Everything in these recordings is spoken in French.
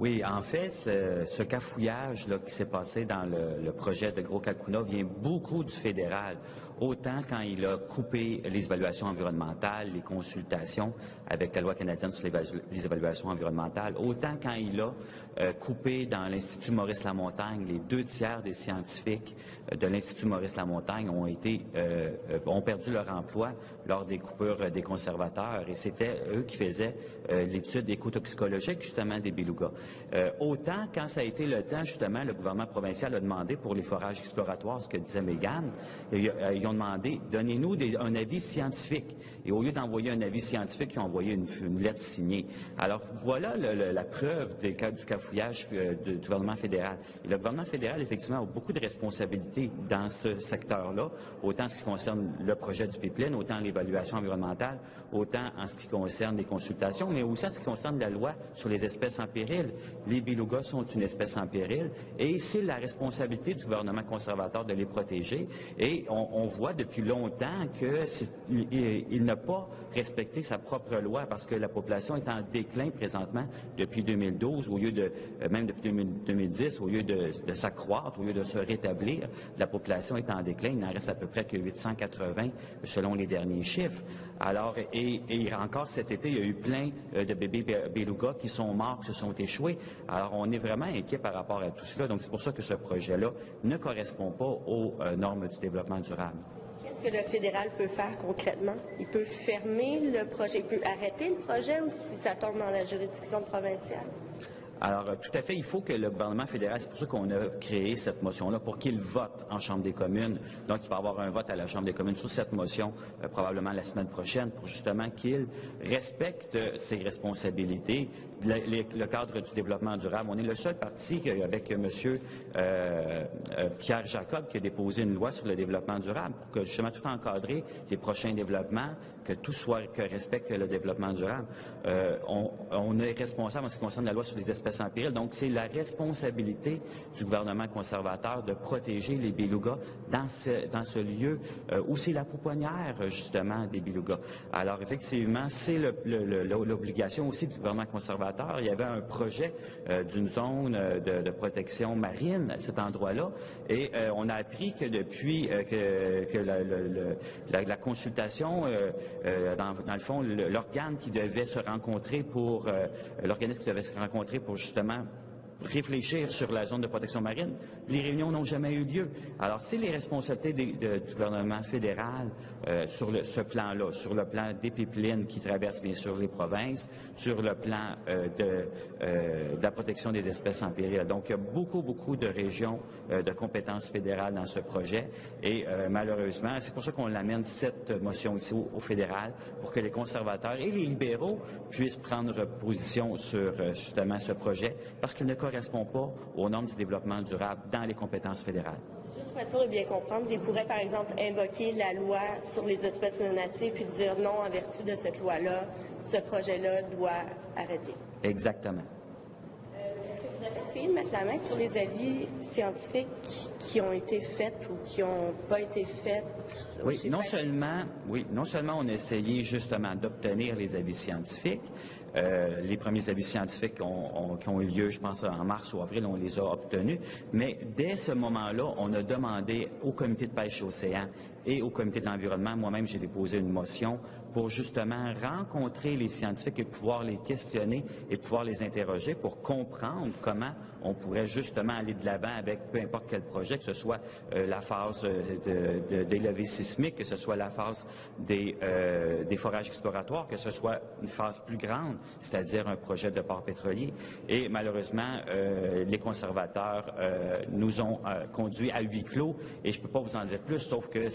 Oui, en fait, ce cafouillage là, qui s'est passé dans le projet de Gros-Kalkouna vient beaucoup du fédéral. Autant quand il a coupé les évaluations environnementales, les consultations avec la loi canadienne sur les évaluations environnementales, autant quand il a coupé dans l'Institut Maurice-Lamontagne, les 2 tiers des scientifiques de l'Institut Maurice-Lamontagne ont perdu leur emploi lors des coupures des conservateurs, et c'était eux qui faisaient l'étude écotoxicologique justement des belugas. Autant quand ça a été le temps, justement, le gouvernement provincial a demandé pour les forages exploratoires, ce que disait Mégane, ils ont demandé, donnez-nous un avis scientifique. Et au lieu d'envoyer un avis scientifique, ils ont envoyé une lettre signée. Alors voilà la preuve du cafouillage du gouvernement fédéral. Et le gouvernement fédéral, effectivement, a beaucoup de responsabilités dans ce secteur-là, autant en ce qui concerne le projet du pipeline, autant l'évaluation environnementale, autant en ce qui concerne les consultations, mais aussi en ce qui concerne la loi sur les espèces en péril. Les belugas sont une espèce en péril et c'est la responsabilité du gouvernement conservateur de les protéger. Et on voit depuis longtemps qu'il n'a pas respecté sa propre loi parce que la population est en déclin présentement depuis 2012, au lieu même depuis 2010, au lieu de s'accroître, au lieu de se rétablir, la population est en déclin. Il n'en reste à peu près que 880 selon les derniers chiffres. Alors, et encore cet été, il y a eu plein de bébés belugas qui sont morts, qui se sont échoués. Alors, on est vraiment inquiet par rapport à tout cela. Donc, c'est pour ça que ce projet-là ne correspond pas aux normes du développement durable. Qu'est-ce que le fédéral peut faire concrètement? Il peut fermer le projet, il peut arrêter le projet ou si ça tombe dans la juridiction provinciale? Alors, tout à fait, il faut que le gouvernement fédéral, c'est pour ça qu'on a créé cette motion-là, pour qu'il vote en Chambre des communes. Donc, il va y avoir un vote à la Chambre des communes sur cette motion, probablement la semaine prochaine, pour justement qu'il respecte ses responsabilités, le cadre du développement durable. On est le seul parti avec M. Pierre Jacob qui a déposé une loi sur le développement durable pour que justement tout encadrer les prochains développements, que respecte le développement durable. On est responsable en ce qui concerne la loi sur les espèces en péril. Donc, c'est la responsabilité du gouvernement conservateur de protéger les belugas dans ce lieu où c'est la pouponnière, justement, des belugas. Alors, effectivement, c'est l'obligation aussi du gouvernement conservateur. Il y avait un projet d'une zone de protection marine à cet endroit-là et on a appris que depuis la consultation, dans le fond, l'organisme qui devait se rencontrer pour justement réfléchir sur la zone de protection marine, les réunions n'ont jamais eu lieu. Alors, c'est les responsabilités du gouvernement fédéral sur ce plan-là, sur le plan des pipelines qui traversent bien sûr les provinces, sur le plan de la protection des espèces en péril. Donc, il y a beaucoup de régions de compétences fédérales dans ce projet et malheureusement, c'est pour ça qu'on l'amène cette motion ici au fédéral, pour que les conservateurs et les libéraux puissent prendre position sur justement ce projet, parce qu'il ne correspond pas aux normes du développement durable dans les compétences fédérales. Juste pour être sûr de bien comprendre, il pourrait par exemple invoquer la loi sur les espèces menacées puis dire non, en vertu de cette loi-là, ce projet-là doit arrêter. Exactement. Est-ce que vous avez essayé de mettre la main sur les avis scientifiques qui ont été faits ou qui n'ont pas été faits? Oui, non seulement on a essayé justement d'obtenir les avis scientifiques. Les premiers avis scientifiques qui ont eu lieu, je pense, en mars ou avril, on les a obtenus. Mais dès ce moment-là, on a demandé au comité de pêche et océan et au comité de l'environnement, moi-même, j'ai déposé une motion pour justement rencontrer les scientifiques et pouvoir les questionner et pouvoir les interroger pour comprendre comment on pourrait justement aller de l'avant avec peu importe quel projet, que ce soit la phase des levées sismiques, que ce soit la phase des forages exploratoires, que ce soit une phase plus grande, c'est-à-dire un projet de port pétrolier. Et malheureusement, les conservateurs nous ont conduits à huis clos et je ne peux pas vous en dire plus, sauf que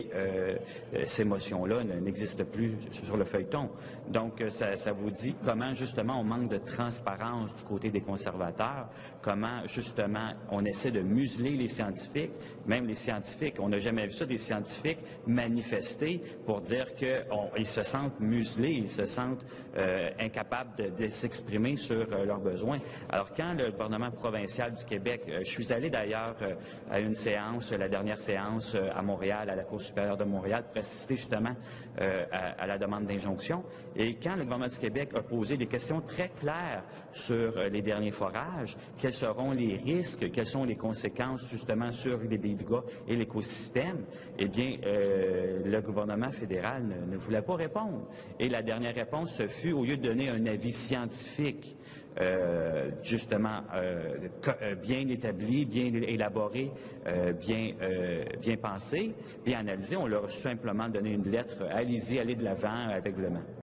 ces motions-là n'existent plus sur le feuilleton. Donc, ça vous dit comment, justement, on manque de transparence du côté des conservateurs, comment, justement, on essaie de museler les scientifiques, même les scientifiques. On n'a jamais vu ça, des scientifiques manifester pour dire qu'ils se sentent muselés, ils se sentent incapables capables de s'exprimer sur leurs besoins. Alors, quand le gouvernement provincial du Québec, je suis allé d'ailleurs à une séance, la dernière séance à Montréal, à la Cour supérieure de Montréal, pour assister justement à la demande d'injonction, et quand le gouvernement du Québec a posé des questions très claires sur les derniers forages, quels seront les risques, quelles sont les conséquences justement sur les belugas et l'écosystème, eh bien, le gouvernement fédéral ne voulait pas répondre. Et la dernière réponse, ce fut, au lieu de donner un avis scientifique, justement bien établi, bien élaboré, bien pensé, bien analysé, on leur a simplement donné une lettre, allez-y, allez de l'avant avec le